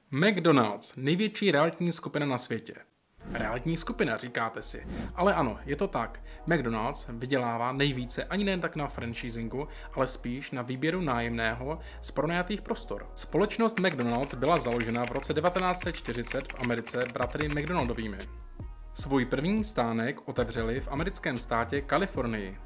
McDonald's, největší realitní skupina na světě. Realitní skupina, říkáte si. Ale ano, je to tak. McDonald's vydělává nejvíce ani ne tak na franchisingu, ale spíš na výběru nájemného z pronajatých prostor. Společnost McDonald's byla založena v roce 1940 v Americe bratry McDonaldovými. Svůj první stánek otevřeli v americkém státě Kalifornii.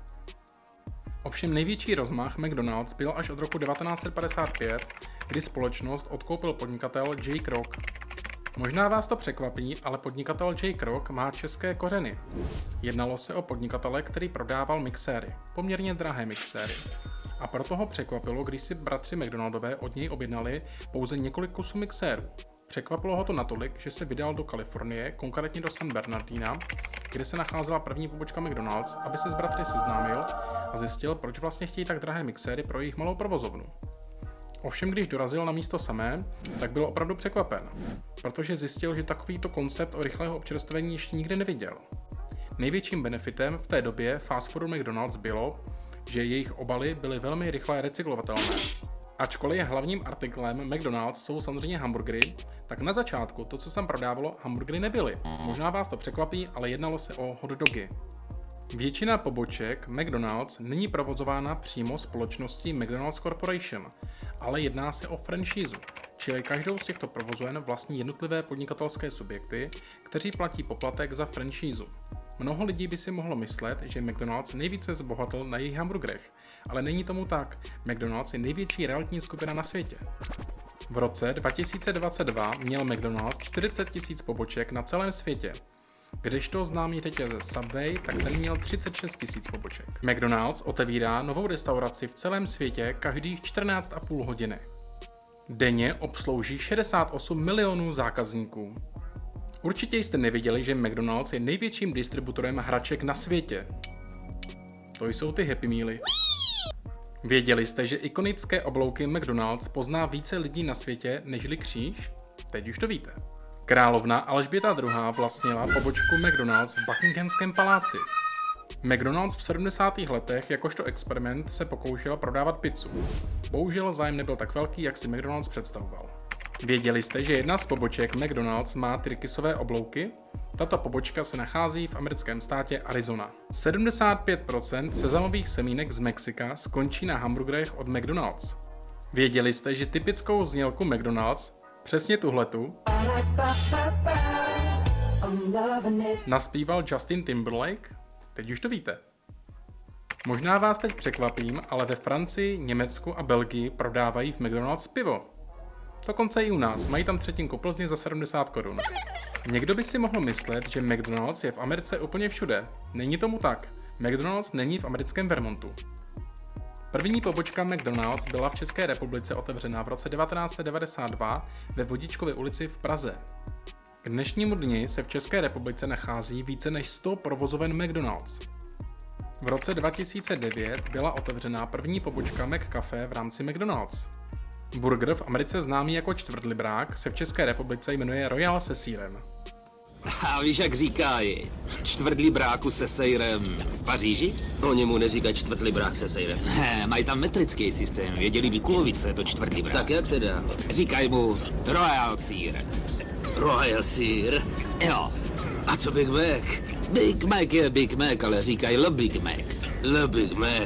Ovšem největší rozmach McDonald's byl až od roku 1955, kdy společnost odkoupil podnikatel J. Kroc. Možná vás to překvapí, ale podnikatel J. Kroc má české kořeny. Jednalo se o podnikatele, který prodával mixéry, poměrně drahé mixéry. A proto ho překvapilo, když si bratři McDonaldové od něj objednali pouze několik kusů mixérů. Překvapilo ho to natolik, že se vydal do Kalifornie, konkrétně do San Bernardina, kde se nacházela první pobočka McDonald's, aby se s bratry seznámil a zjistil, proč vlastně chtějí tak drahé mixéry pro jejich malou provozovnu. Ovšem, když dorazil na místo samé, tak byl opravdu překvapen, protože zjistil, že takovýto koncept o rychlého občerstvení ještě nikdy neviděl. Největším benefitem v té době fast foodu McDonald's bylo, že jejich obaly byly velmi rychle recyklovatelné. Ačkoliv hlavním artiklem McDonald's jsou samozřejmě hamburgery, tak na začátku to, co se tam prodávalo, hamburgery nebyly. Možná vás to překvapí, ale jednalo se o hot dogy. Většina poboček McDonald's není provozována přímo společností McDonald's Corporation, ale jedná se o franšízu, čili každou z těchto provozoven vlastní jednotlivé podnikatelské subjekty, kteří platí poplatek za franšízu. Mnoho lidí by si mohlo myslet, že McDonald's nejvíce zbohatl na jejich hamburgerech, ale není tomu tak. McDonald's je největší realitní skupina na světě. V roce 2022 měl McDonald's 40 000 poboček na celém světě, kdežto známý řetězec Subway, tak ten měl 36 000 poboček. McDonald's otevírá novou restauraci v celém světě každých 14,5 hodiny. Denně obslouží 68 milionů zákazníků. Určitě jste nevěděli, že McDonald's je největším distributorem hraček na světě. To jsou ty Happy Mealy. Věděli jste, že ikonické oblouky McDonald's pozná více lidí na světě nežli kříž? Teď už to víte. Královna Alžběta II. Vlastnila pobočku McDonald's v Buckinghamském paláci. McDonald's v 70. letech jakožto experiment se pokoušel prodávat pizzu. Bohužel zájem nebyl tak velký, jak si McDonald's představoval. Věděli jste, že jedna z poboček McDonald's má tyrkysové oblouky? Tato pobočka se nachází v americkém státě Arizona. 75% sezamových semínek z Mexika skončí na hamburgerech od McDonald's. Věděli jste, že typickou znělku McDonald's, přesně tuhletu, naspíval Justin Timberlake? Teď už to víte. Možná vás teď překvapím, ale ve Francii, Německu a Belgii prodávají v McDonald's pivo. Dokonce i u nás, mají tam třetinku Plzně za 70 korun. Někdo by si mohl myslet, že McDonald's je v Americe úplně všude. Není tomu tak. McDonald's není v americkém Vermontu. První pobočka McDonald's byla v České republice otevřena v roce 1992 ve Vodičkově ulici v Praze. K dnešnímu dni se v České republice nachází více než 100 provozoven McDonald's. V roce 2009 byla otevřena první pobočka McCafe v rámci McDonald's. Burger v Americe známý jako čtvrtlibrák se v České republice jmenuje Royal se sýrem. A víš, jak říkají, čtvrtlibráku se sejrem v Paříži? Oni mu neříkají čtvrtlibrák se sejrem. Ne, mají tam metrický systém, věděli by kulovice, je to čtvrtlibrák. Tak jak teda? Říkají mu Royal sír. Royal sír? Jo. A co Big Mac? Big Mac je Big Mac, ale říkají Le Big Mac. Le Big Mac.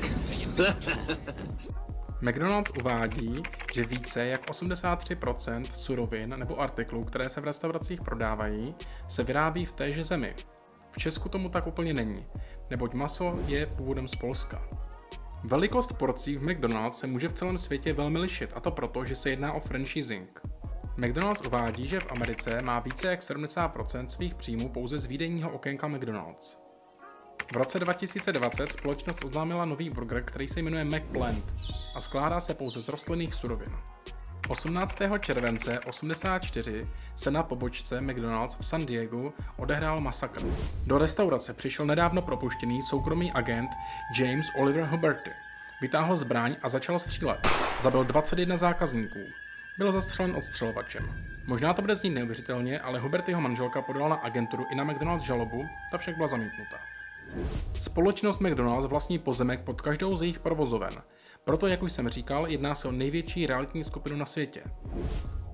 McDonald's uvádí, že více jak 83% surovin nebo artiklů, které se v restauracích prodávají, se vyrábí v téže zemi. V Česku tomu tak úplně není, neboť maso je původem z Polska. Velikost porcí v McDonald's se může v celém světě velmi lišit, a to proto, že se jedná o franchising. McDonald's uvádí, že v Americe má více jak 70% svých příjmů pouze z výdejního okénka McDonald's. V roce 2020 společnost oznámila nový burger, který se jmenuje McPlant a skládá se pouze z rostlinných surovin. 18. července 1984 se na pobočce McDonald's v San Diegu odehrál masakr. Do restaurace přišel nedávno propuštěný soukromý agent James Oliver Huberty. Vytáhl zbraň a začal střílet. Zabil 21 zákazníků. Byl zastřelen odstřelovačem. Možná to bude znít neuvěřitelně, ale Hubertyho manželka podala na agenturu i na McDonald's žalobu, ta však byla zamítnuta. Společnost McDonald's vlastní pozemek pod každou z jejich provozoven. Proto, jak už jsem říkal, jedná se o největší realitní skupinu na světě.